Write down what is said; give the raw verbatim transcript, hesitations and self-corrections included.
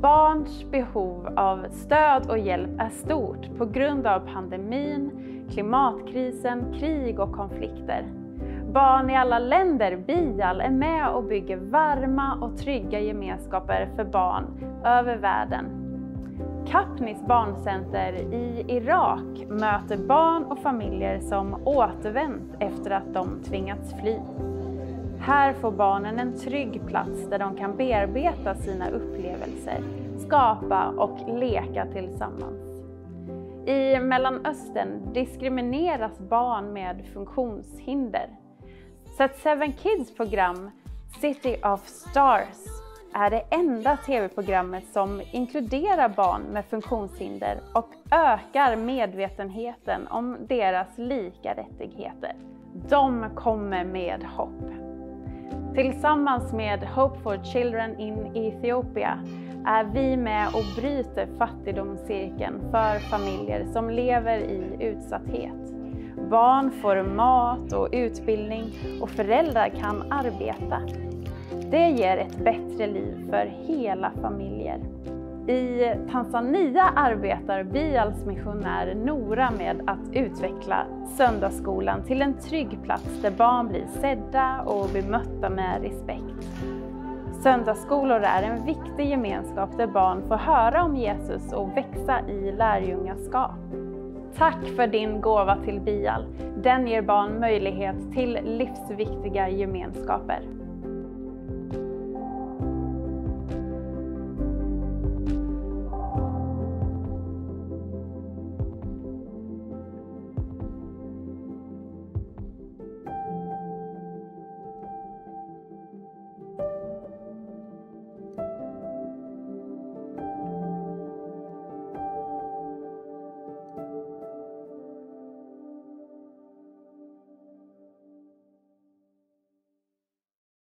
Barns behov av stöd och hjälp är stort på grund av pandemin, klimatkrisen, krig och konflikter. Barn i alla länder, Bial, är med och bygger varma och trygga gemenskaper för barn över världen. Kapnis barncenter i Irak möter barn och familjer som återvänt efter att de tvingats fly. Här får barnen en trygg plats där de kan bearbeta sina upplevelser, skapa och leka tillsammans. I Mellanöstern diskrimineras barn med funktionshinder. Så att Seven Kids program City of Stars är det enda tv-programmet som inkluderar barn med funktionshinder och ökar medvetenheten om deras lika rättigheter. De kommer med hopp. Tillsammans med Hope for Children in Ethiopia är vi med och bryter fattigdomscirkeln för familjer som lever i utsatthet. Barn får mat och utbildning och föräldrar kan arbeta. Det ger ett bättre liv för hela familjer. I Tanzania arbetar Bials missionär Nora med att utveckla söndagsskolan till en trygg plats där barn blir sedda och bemötta med respekt. Söndagsskolor är en viktig gemenskap där barn får höra om Jesus och växa i lärjungaskap. Tack för din gåva till Bial. Den ger barn möjlighet till livsviktiga gemenskaper.